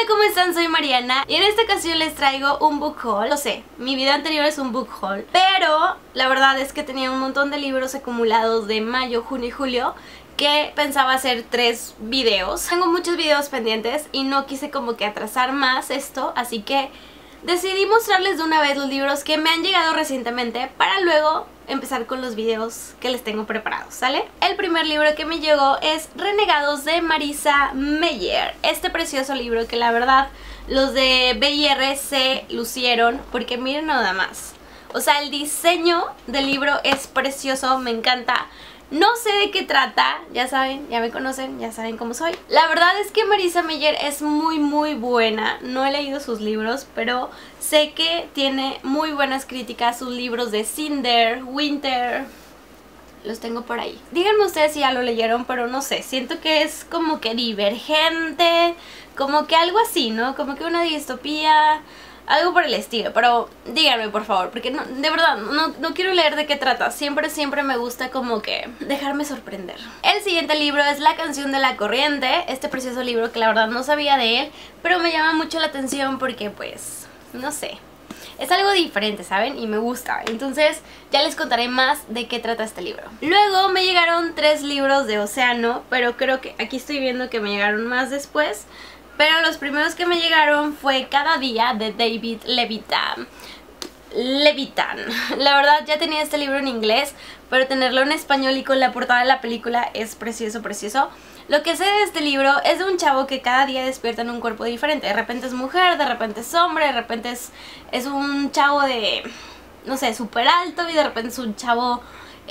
¿cómo están? Soy Mariana y en esta ocasión les traigo un book haul. Lo sé, mi video anterior es un book haul, pero la verdad es que tenía un montón de libros acumulados de mayo, junio y julio que pensaba hacer 3 videos. Tengo muchos videos pendientes y no quise como que atrasar más esto, así que decidí mostrarles de una vez los libros que me han llegado recientemente para luego empezar con los videos que les tengo preparados, ¿sale? El primer libro que me llegó es Renegados de Marisa Meyer. Este precioso libro que la verdad los de B&R se lucieron porque miren nada más. O sea, el diseño del libro es precioso, me encanta. No sé de qué trata, ya saben, ya me conocen, ya saben cómo soy. La verdad es que Marisa Meyer es muy buena. No he leído sus libros, pero sé que tiene muy buenas críticas. Sus libros de Cinder, Winter, los tengo por ahí. Díganme ustedes si ya lo leyeron, pero no sé, siento que es como que divergente, como que algo así, ¿no? Como que una distopía, algo por el estilo, pero díganme por favor, porque no, de verdad no quiero leer de qué trata. Siempre me gusta como que dejarme sorprender. El siguiente libro es La canción de la corriente. Este precioso libro que la verdad no sabía de él, pero me llama mucho la atención porque pues, no sé, es algo diferente, ¿saben? Y me gusta. Entonces ya les contaré más de qué trata este libro. Luego me llegaron 3 libros de Océano, pero creo que aquí estoy viendo que me llegaron más después. Pero los primeros que me llegaron fue Cada día de David Levitan. La verdad ya tenía este libro en inglés, pero tenerlo en español y con la portada de la película es precioso, precioso. Lo que sé de este libro es de un chavo que cada día despierta en un cuerpo diferente. De repente es mujer, de repente es hombre, de repente es un chavo de, no sé, súper alto y de repente es un chavo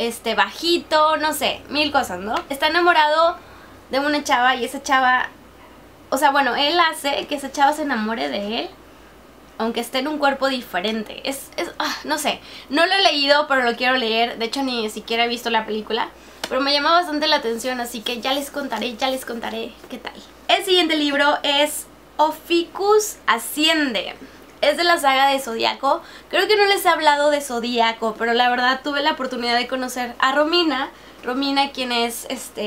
bajito, no sé, mil cosas, ¿no? Está enamorado de una chava y esa chava, o sea, bueno, él hace que esa chava se enamore de él, aunque esté en un cuerpo diferente. No sé, no lo he leído, pero lo quiero leer. De hecho, ni siquiera he visto la película, pero me llama bastante la atención, así que ya les contaré qué tal. El siguiente libro es Oficus Asciende. Es de la saga de Zodíaco. Creo que no les he hablado de Zodíaco, pero la verdad tuve la oportunidad de conocer a Romina, quien es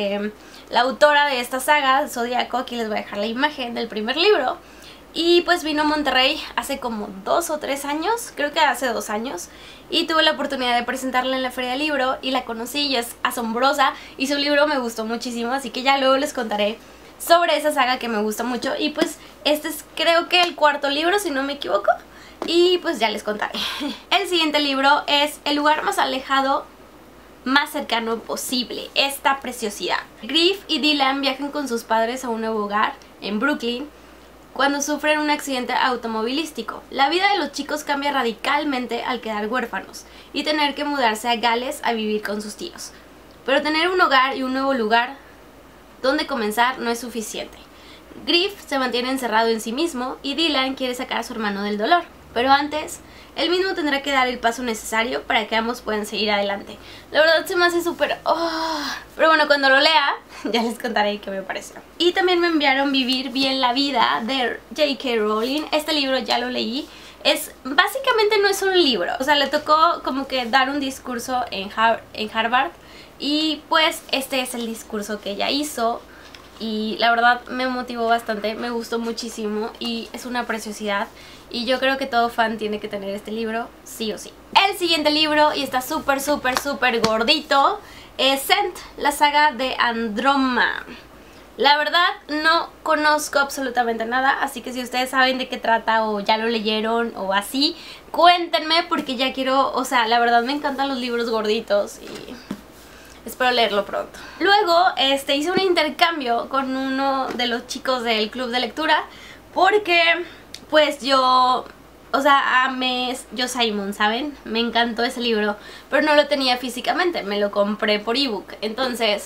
la autora de esta saga, Zodíaco. Aquí les voy a dejar la imagen del primer libro. Y pues vino a Monterrey hace como 2 o 3 años, creo que hace 2 años. Y tuve la oportunidad de presentarla en la feria del libro y la conocí y es asombrosa. Y su libro me gustó muchísimo, así que ya luego les contaré sobre esa saga que me gusta mucho. Y pues este es creo que el 4.º libro, si no me equivoco. Y pues ya les contaré. El siguiente libro es El lugar más alejado, más cercano posible. Esta preciosidad. Griff y Dylan viajan con sus padres a un nuevo hogar en Brooklyn cuando sufren un accidente automovilístico. La vida de los chicos cambia radicalmente al quedar huérfanos y tener que mudarse a Gales a vivir con sus tíos. Pero tener un hogar y un nuevo lugar donde comenzar no es suficiente. Griff se mantiene encerrado en sí mismo y Dylan quiere sacar a su hermano del dolor. Pero antes, él mismo tendrá que dar el paso necesario para que ambos puedan seguir adelante. La verdad se me hace súper... Pero bueno, cuando lo lea, ya les contaré qué me pareció. Y también me enviaron Vivir bien la vida de J.K. Rowling. Este libro ya lo leí. Básicamente no es un libro. O sea, le tocó como que dar un discurso en Harvard. Y pues este es el discurso que ella hizo. Y la verdad me motivó bastante, me gustó muchísimo y es una preciosidad. Y yo creo que todo fan tiene que tener este libro, sí o sí. El siguiente libro, y está súper gordito, es Scent, la saga de Androma. La verdad no conozco absolutamente nada, así que si ustedes saben de qué trata o ya lo leyeron o así, cuéntenme porque ya quiero, o sea, la verdad me encantan los libros gorditos y espero leerlo pronto. Luego hice un intercambio con uno de los chicos del club de lectura porque pues yo, o sea, amé Yo Simon, ¿saben? Me encantó ese libro, pero no lo tenía físicamente, me lo compré por ebook. Entonces,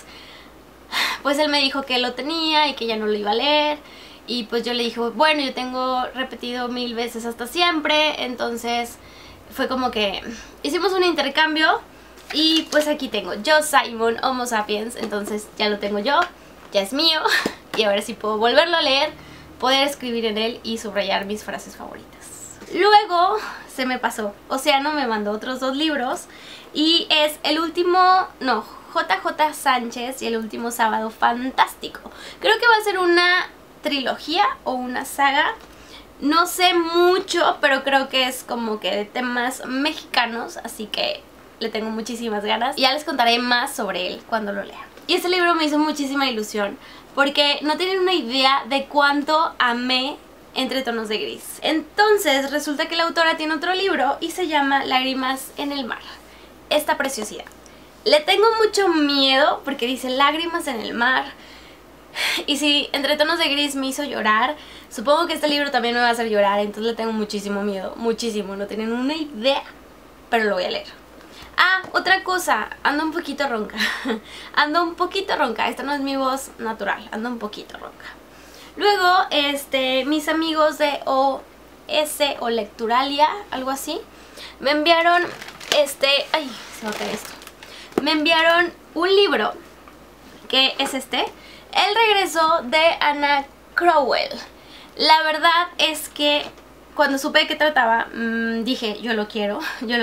pues él me dijo que lo tenía y que ya no lo iba a leer. Y pues yo le dije, bueno, yo tengo repetido 1000 veces hasta siempre. Entonces fue como que hicimos un intercambio. Y pues aquí tengo Yo Simon, Homo Sapiens. Entonces ya lo tengo yo, ya es mío. Y ahora sí puedo volverlo a leer, poder escribir en él y subrayar mis frases favoritas. Luego se me pasó, Océano me mandó otros 2 libros. Y es el último, no, JJ Sánchez y El último sábado fantástico. Creo que va a ser una trilogía o una saga. No sé mucho, pero creo que es como que de temas mexicanos, así que le tengo muchísimas ganas. Y ya les contaré más sobre él cuando lo lea. Y este libro me hizo muchísima ilusión, porque no tienen una idea de cuánto amé Entre tonos de gris. Entonces resulta que la autora tiene otro libro y se llama Lágrimas en el mar. Esta preciosidad. Le tengo mucho miedo porque dice lágrimas en el mar. Y si Entre tonos de gris me hizo llorar, supongo que este libro también me va a hacer llorar. Entonces le tengo muchísimo miedo, muchísimo. No tienen una idea, pero lo voy a leer. Ah, otra cosa, ando un poquito ronca. Ando un poquito ronca, esta no es mi voz natural, ando un poquito ronca. Luego, mis amigos de OS o Lecturalia, algo así, me enviaron ay, se va a caer esto. Me enviaron un libro, que es El regreso de Anna Crowell. La verdad es que cuando supe de qué trataba, dije, yo lo quiero,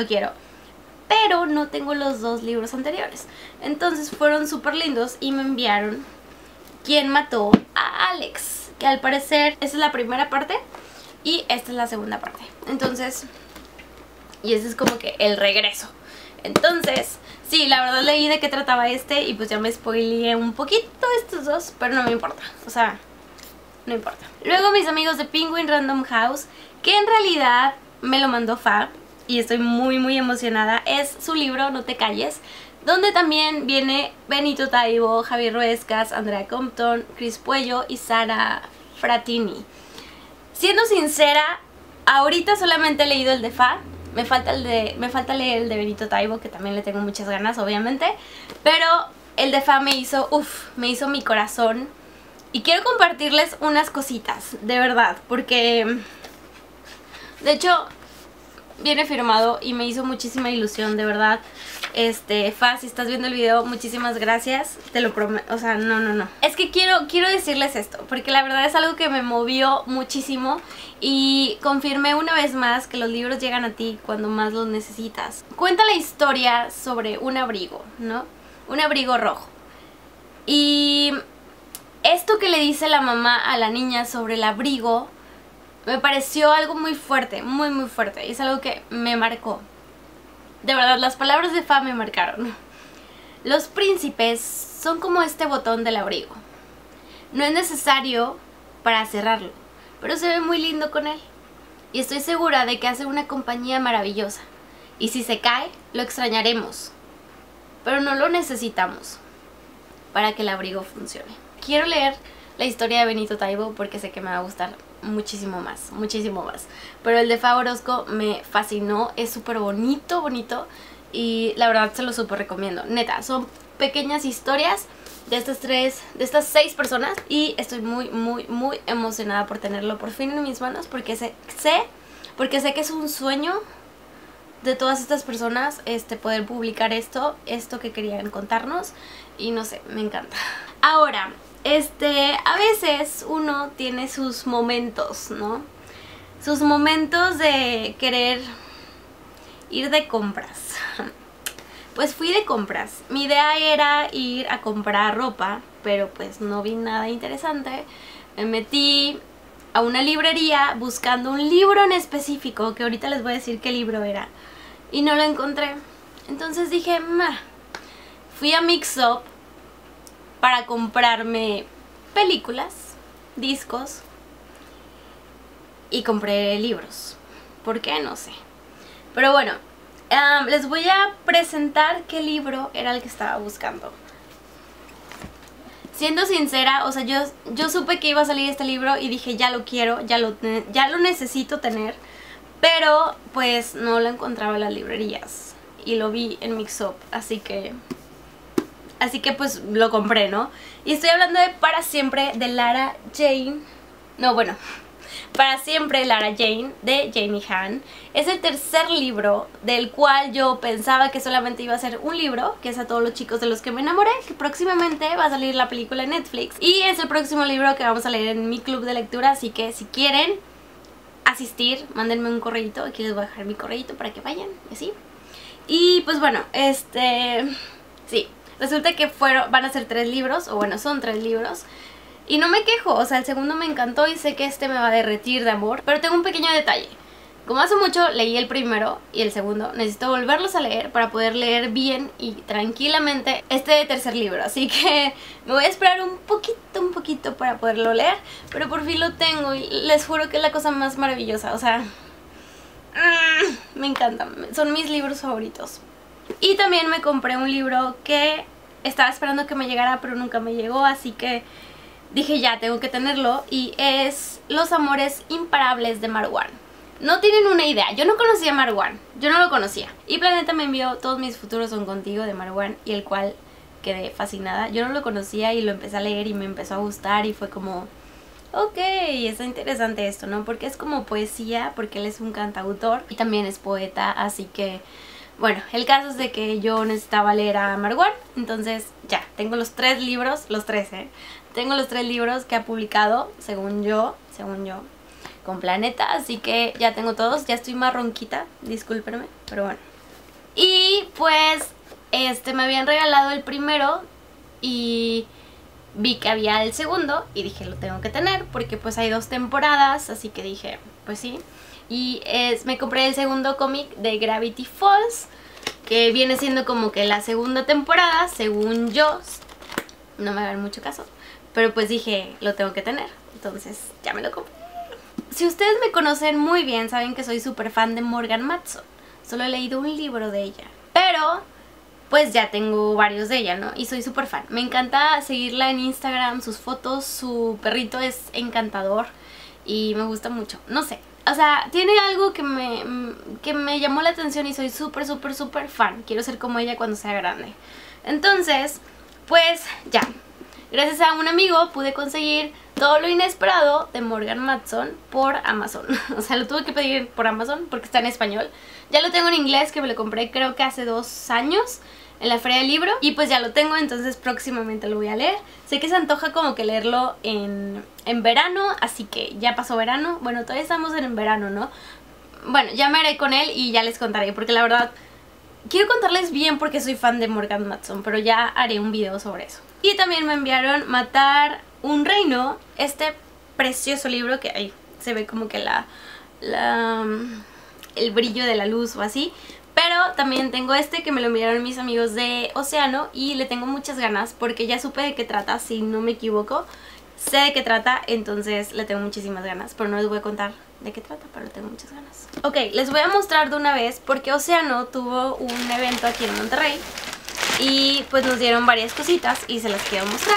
pero no tengo los dos libros anteriores. Entonces fueron súper lindos y me enviaron ¿Quién mató a Alex? Que al parecer esa es la primera parte y esta es la segunda parte. Entonces, y ese es como que el regreso. Entonces, sí, la verdad leí de qué trataba y pues ya me spoileé un poquito estos dos, pero no me importa, o sea, no importa. Luego mis amigos de Penguin Random House, que en realidad me lo mandó Fa y estoy muy emocionada. Es su libro No te calles, donde también viene Benito Taibo, Javier Ruescas, Andrea Compton, Chris Puello y Sara Fratini. Siendo sincera, ahorita solamente he leído el de Fa. Me falta leer el de Benito Taibo, que también le tengo muchas ganas, obviamente. Pero el de Fa me hizo mi corazón. Y quiero compartirles unas cositas, de verdad, porque de hecho viene firmado y me hizo muchísima ilusión, de verdad. Fa, si estás viendo el video, muchísimas gracias, te lo prometo, o sea, no. Es que quiero decirles esto, porque la verdad es algo que me movió muchísimo y confirmé una vez más que los libros llegan a ti cuando más los necesitas. Cuenta la historia sobre un abrigo, ¿no? Un abrigo rojo. Y esto que le dice la mamá a la niña sobre el abrigo me pareció algo muy fuerte, muy fuerte. Y es algo que me marcó. De verdad, las palabras de Fa me marcaron. Los príncipes son como este botón del abrigo. No es necesario para cerrarlo, pero se ve muy lindo con él. Y estoy segura de que hace una compañía maravillosa. Y si se cae, lo extrañaremos. Pero no lo necesitamos para que el abrigo funcione. Quiero leer la historia de Benito Taibo porque sé que me va a gustar muchísimo más. Pero el de Fa Orozco me fascinó, es súper bonito y la verdad se lo súper recomiendo. Neta, son pequeñas historias de estas 6 personas y estoy muy emocionada por tenerlo por fin en mis manos porque sé que es un sueño de todas estas personas poder publicar esto que querían contarnos y no sé, me encanta. Ahora, a veces uno tiene sus momentos, ¿no? Sus momentos de querer ir de compras. Pues fui de compras. Mi idea era ir a comprar ropa, pero pues no vi nada interesante. Me metí a una librería buscando un libro en específico, que ahorita les voy a decir qué libro era, y no lo encontré. Entonces dije, fui a Mix Up para comprarme películas, discos y compré libros. ¿Por qué? No sé. Pero bueno, les voy a presentar qué libro era el que estaba buscando. Siendo sincera, o sea, yo supe que iba a salir este libro y dije, ya lo quiero, ya lo necesito tener. Pero pues no lo encontraba en las librerías y lo vi en Mix Up, así que pues lo compré, ¿no? Y estoy hablando de Para Siempre de Lara Jane. No, bueno, Para Siempre Lara Jane de Jamie Han. Es el tercer libro del cual yo pensaba que solamente iba a ser un libro, que es A todos los chicos de los que me enamoré, que próximamente va a salir la película en Netflix. Y es el próximo libro que vamos a leer en mi club de lectura, así que si quieren asistir, mándenme un correíto. Aquí les voy a dejar mi correíto para que vayan, y así. Y pues bueno, sí. Resulta que van a ser 3 libros, o bueno, son 3 libros. Y no me quejo, o sea, el segundo me encantó y sé que este me va a derretir de amor. Pero tengo un pequeño detalle. Como hace mucho leí el primero y el segundo, necesito volverlos a leer para poder leer bien y tranquilamente este tercer libro. Así que me voy a esperar un poquito para poderlo leer. Pero por fin lo tengo y les juro que es la cosa más maravillosa. O sea, me encantan, son mis libros favoritos. Y también me compré un libro que estaba esperando que me llegara pero nunca me llegó, así que dije ya, tengo que tenerlo. Y es Los amores imparables de Marwan. No tienen una idea, yo no conocía a Marwan, yo no lo conocía. Y Planeta me envió Todos mis futuros son contigo de Marwan, y el cual quedé fascinada. Yo no lo conocía y lo empecé a leer y me empezó a gustar y fue como, ok, está interesante esto, ¿no? Porque es como poesía, porque él es un cantautor y también es poeta, así que... Bueno, el caso es de que yo necesitaba leer a Marwan, entonces ya, tengo los 3 libros, los 3, tengo los 3 libros que ha publicado, según yo, con Planeta, así que ya tengo todos, ya estoy más ronquita, discúlpenme, pero bueno. Y pues, me habían regalado el primero y vi que había el segundo y dije, lo tengo que tener, porque pues hay 2 temporadas, así que dije, pues sí. Y me compré el segundo cómic de Gravity Falls, que viene siendo como que la segunda temporada, según yo. No me hagan mucho caso, pero pues dije, lo tengo que tener, entonces ya me lo compré. Si ustedes me conocen muy bien, saben que soy súper fan de Morgan Matson. Solo he leído un libro de ella, pero pues ya tengo varios de ella, ¿no? Y soy súper fan. Me encanta seguirla en Instagram, sus fotos, su perrito es encantador y me gusta mucho. No sé, o sea, tiene algo que me llamó la atención y soy súper fan. Quiero ser como ella cuando sea grande. Entonces, pues ya. Gracias a un amigo pude conseguir Todo lo inesperado de Morgan Matson por Amazon. O sea, lo tuve que pedir por Amazon porque está en español. Ya lo tengo en inglés, que me lo compré creo que hace 2 años en la feria del libro. Y pues ya lo tengo, entonces próximamente lo voy a leer. Sé que se antoja como que leerlo en verano, así que ya pasó verano. Bueno, todavía estamos en verano, ¿no? Bueno, ya me haré con él y ya les contaré, porque la verdad... Quiero contarles bien porque soy fan de Morgan Matson, pero ya haré un video sobre eso. Y también me enviaron Matar un reino, este precioso libro que ahí se ve como que el brillo de la luz o así. Pero también tengo este que me lo enviaron mis amigos de Océano y le tengo muchas ganas porque ya supe de qué trata, si no me equivoco. Sé de qué trata, entonces le tengo muchísimas ganas, pero no les voy a contar de qué trata, pero le tengo muchas ganas. Ok, les voy a mostrar de una vez porque Océano tuvo un evento aquí en Monterrey y pues nos dieron varias cositas y se las quiero mostrar.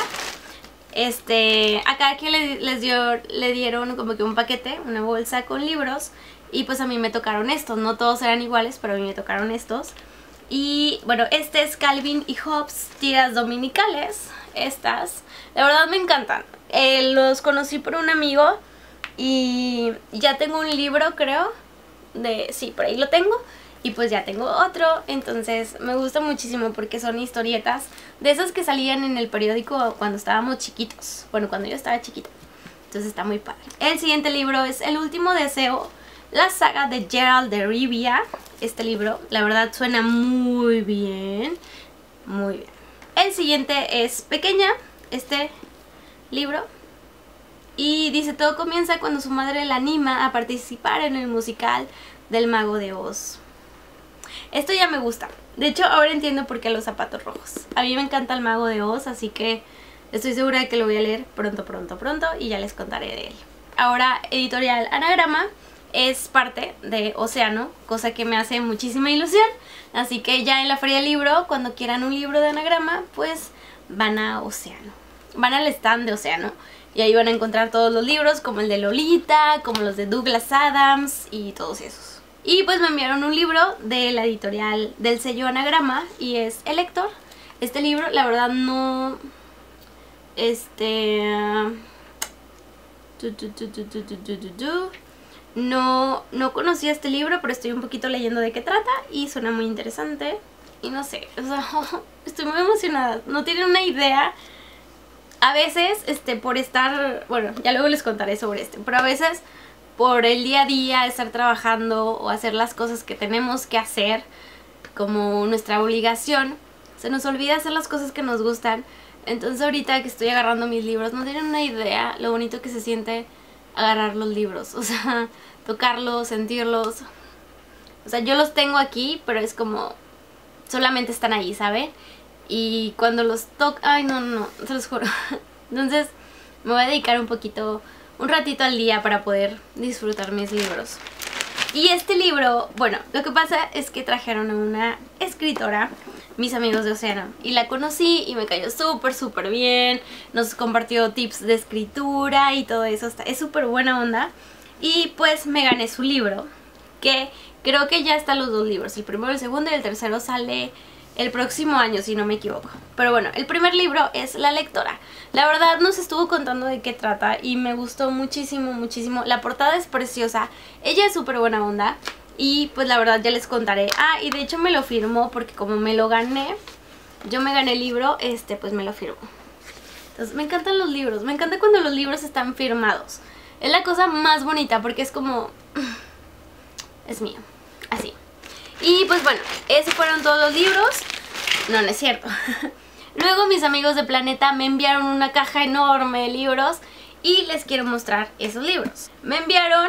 A cada quien le dieron como que un paquete, una bolsa con libros y pues a mí me tocaron estos. No todos eran iguales, pero a mí me tocaron estos. Y bueno, este es Calvin y Hobbes, tiras dominicales. Estas, la verdad me encantan. Los conocí por un amigo y ya tengo un libro, creo, sí, por ahí lo tengo. Y pues ya tengo otro, entonces me gusta muchísimo porque son historietas de esas que salían en el periódico cuando estábamos chiquitos. Bueno, cuando yo estaba chiquita. Entonces está muy padre. El siguiente libro es El último deseo, la saga de Gerald de Rivia. Este libro, la verdad, suena muy bien. Muy bien. El siguiente es Pequeña, este libro. Y dice, todo comienza cuando su madre la anima a participar en el musical del Mago de Oz. Esto ya me gusta. De hecho, ahora entiendo por qué los zapatos rojos. A mí me encanta el Mago de Oz, así que estoy segura de que lo voy a leer pronto y ya les contaré de él. Ahora, Editorial Anagrama es parte de Océano, cosa que me hace muchísima ilusión. Así que ya en la feria del libro, cuando quieran un libro de Anagrama, pues van a Océano. Van al stand de Océano y ahí van a encontrar todos los libros, como el de Lolita, como los de Douglas Adams y todos esos. Y pues me enviaron un libro de la editorial del sello Anagrama y es El Lector. Este libro, la verdad, no... No conocía este libro, pero estoy un poquito leyendo de qué trata y suena muy interesante. Y no sé, o sea, estoy muy emocionada. No tienen una idea. A veces, por estar... Bueno, ya luego les contaré sobre pero a veces por el día a día, estar trabajando o hacer las cosas que tenemos que hacer como nuestra obligación, se nos olvida hacer las cosas que nos gustan. Entonces ahorita que estoy agarrando mis libros, no tienen una idea lo bonito que se siente agarrar los libros. O sea, tocarlos, sentirlos. O sea, yo los tengo aquí, pero es como... solamente están ahí, ¿saben? Y cuando los toco... Ay, no, se los juro. Entonces me voy a dedicar un ratito al día para poder disfrutar mis libros. Y este libro, bueno, lo que pasa es que trajeron a una escritora, mis amigos de Océano, y la conocí y me cayó súper bien. Nos compartió tips de escritura y todo eso, es súper buena onda. Y pues me gané su libro, que creo que ya están los dos libros, el primero, el segundo y el tercero sale el próximo año, si no me equivoco. Pero bueno, el primer libro es La Lectora. La verdad nos estuvo contando de qué trata y me gustó muchísimo. La portada es preciosa, ella es súper buena onda y pues la verdad ya les contaré. Ah, y de hecho me lo firmó porque como me lo gané, yo me gané el libro, pues me lo firmó. Entonces me encantan los libros, me encanta cuando los libros están firmados. Es la cosa más bonita porque es como... es mío, así. Y pues bueno, esos fueron todos los libros. No es cierto. Luego mis amigos de Planeta me enviaron una caja enorme de libros y les quiero mostrar esos libros. Me enviaron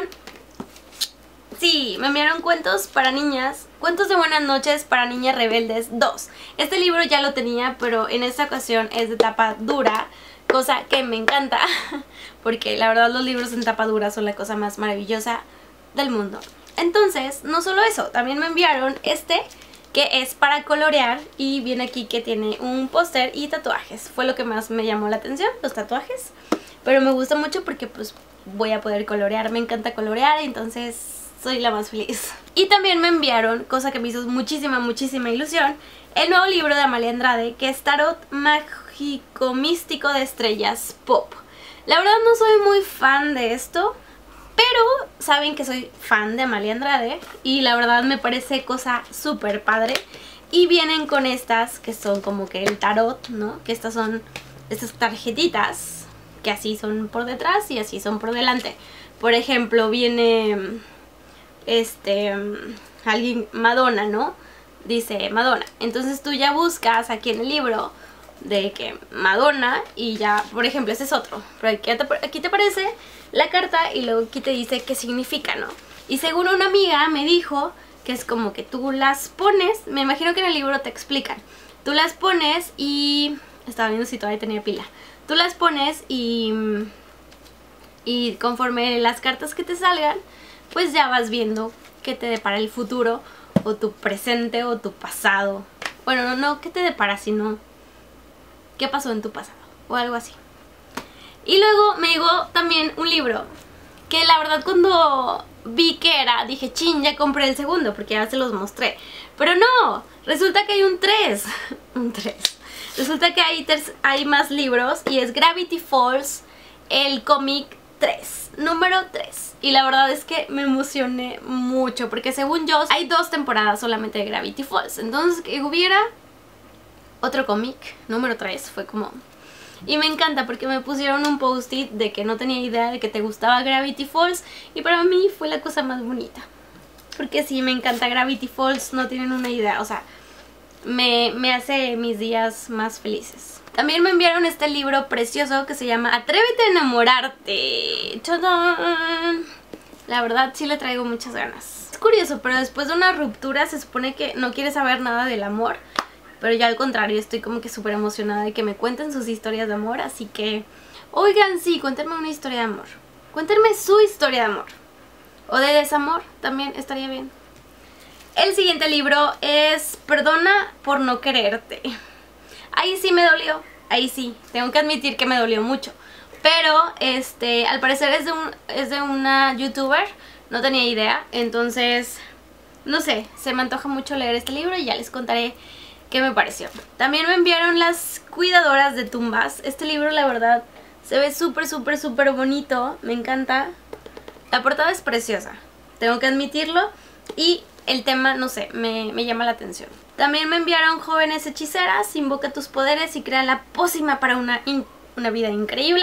cuentos para niñas, cuentos de buenas noches para niñas rebeldes 2. Este libro ya lo tenía, pero en esta ocasión es de tapa dura, cosa que me encanta, porque la verdad los libros en tapa dura son la cosa más maravillosa del mundo. Entonces, no solo eso, también me enviaron que es para colorear y viene aquí que tiene un póster y tatuajes. Fue lo que más me llamó la atención, los tatuajes. Pero me gusta mucho porque pues voy a poder colorear, me encanta colorear, entonces soy la más feliz. Y también me enviaron, cosa que me hizo muchísima ilusión, el nuevo libro de Amalia Andrade, que es Tarot Mágico Místico de Estrellas Pop. La verdad no soy muy fan de esto, pero saben que soy fan de Amalia Andrade y la verdad me parece cosa súper padre. Y vienen con estas que son como que el tarot, ¿no? Que estas son estas tarjetitas que así son por detrás y así son por delante. Por ejemplo, viene alguien, Madonna, ¿no? Dice Madonna. Entonces tú ya buscas aquí en el libro de que Madonna y ya, por ejemplo, ese es otro. Pero aquí te aparece la carta y luego aquí te dice qué significa, ¿no? Y según una amiga me dijo que es como que tú las pones, me imagino que en el libro te explican. Tú las pones y... estaba viendo si todavía tenía pila. Tú las pones y conforme las cartas que te salgan, pues ya vas viendo qué te depara el futuro, o tu presente, o tu pasado. Bueno, no qué te depara, sino qué pasó en tu pasado, o algo así. Y luego me llegó también un libro que la verdad cuando vi que era, dije, chin, ya compré el segundo porque ya se los mostré. Pero no, resulta que hay un 3. Un 3. Resulta que hay más libros y es Gravity Falls, el cómic 3, número 3. Y la verdad es que me emocioné mucho porque según yo hay 2 temporadas solamente de Gravity Falls. Entonces que hubiera otro cómic, número 3, fue como... Y me encanta porque me pusieron un post-it de que no tenía idea de que te gustaba Gravity Falls. Y para mí fue la cosa más bonita. Porque sí, me encanta Gravity Falls, no tienen una idea. O sea, me hace mis días más felices. También me enviaron este libro precioso que se llama Atrévete a enamorarte. ¡Chadán! La verdad sí le traigo muchas ganas. Es curioso, pero después de una ruptura se supone que no quiere saber nada del amor. Pero yo al contrario estoy como que súper emocionada de que me cuenten sus historias de amor. Así que, oigan, sí, cuéntenme una historia de amor. Cuéntenme su historia de amor. O de desamor, también estaría bien. El siguiente libro es Perdona por no quererte. Ahí sí me dolió, ahí sí, tengo que admitir que me dolió mucho. Pero, al parecer es de una youtuber, no tenía idea. Entonces, no sé, se me antoja mucho leer este libro y ya les contaré qué me pareció. También me enviaron Las Cuidadoras de Tumbas. Este libro la verdad se ve súper bonito, me encanta. La portada es preciosa, tengo que admitirlo. Y el tema, no sé, me llama la atención. También me enviaron Jóvenes Hechiceras, invoca tus poderes y crea la pócima para una vida increíble.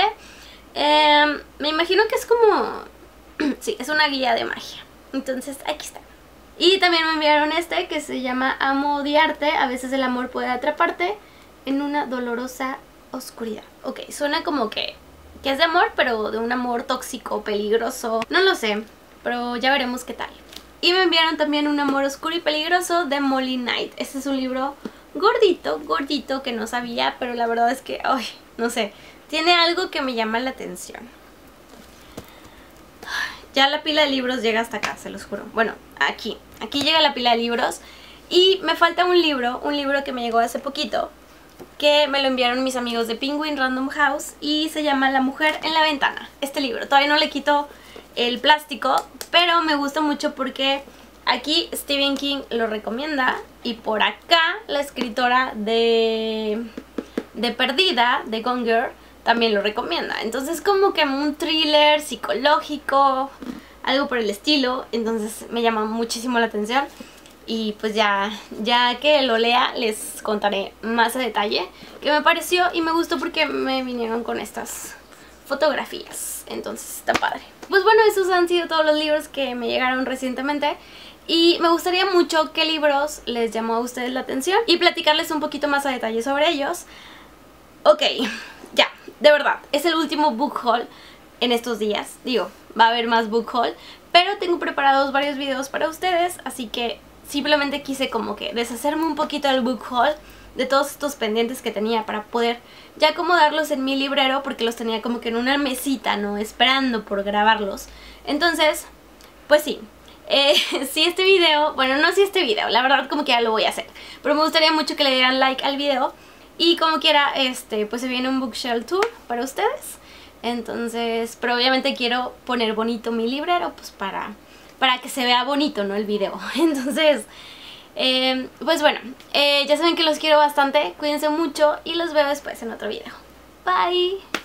Me imagino que es como... sí, es una guía de magia. Entonces, aquí está. Y también me enviaron que se llama Amo odiarte. A veces el amor puede atraparte en una dolorosa oscuridad. Ok, suena como que es de amor, pero de un amor tóxico, peligroso. No lo sé, pero ya veremos qué tal. Y me enviaron también Un amor oscuro y peligroso de Molly Knight. Este es un libro gordito, gordito, que no sabía, pero la verdad es que, ay, no sé, tiene algo que me llama la atención. Ya la pila de libros llega hasta acá, se los juro. Bueno, aquí llega la pila de libros. Y me falta un libro que me llegó hace poquito, que me lo enviaron mis amigos de Penguin Random House, y se llama La mujer en la ventana. Este libro, todavía no le quito el plástico, pero me gusta mucho porque aquí Stephen King lo recomienda, y por acá la escritora de Perdida, de Gone Girl, también lo recomienda. Entonces como que un thriller psicológico, algo por el estilo, entonces me llama muchísimo la atención. Y pues ya que lo lea les contaré más a detalle qué me pareció, y me gustó porque me vinieron con estas fotografías, entonces está padre. Pues bueno, esos han sido todos los libros que me llegaron recientemente, y me gustaría mucho qué libros les llamó a ustedes la atención y platicarles un poquito más a detalle sobre ellos. Ok, ya, de verdad, es el último book haul en estos días. Digo, va a haber más book haul, pero tengo preparados varios videos para ustedes, así que simplemente quise como que deshacerme un poquito del book haul, de todos estos pendientes que tenía, para poder ya acomodarlos en mi librero, porque los tenía como que en una mesita, ¿no? Esperando por grabarlos. Entonces, pues sí, si este video, bueno, no si este video, la verdad como que ya lo voy a hacer, pero me gustaría mucho que le dieran like al video, y como quiera, pues se viene un bookshelf tour para ustedes. Entonces, pero obviamente quiero poner bonito mi librero, pues para que se vea bonito, ¿no? El video. Entonces, pues bueno, ya saben que los quiero bastante, cuídense mucho y los veo después en otro video. Bye.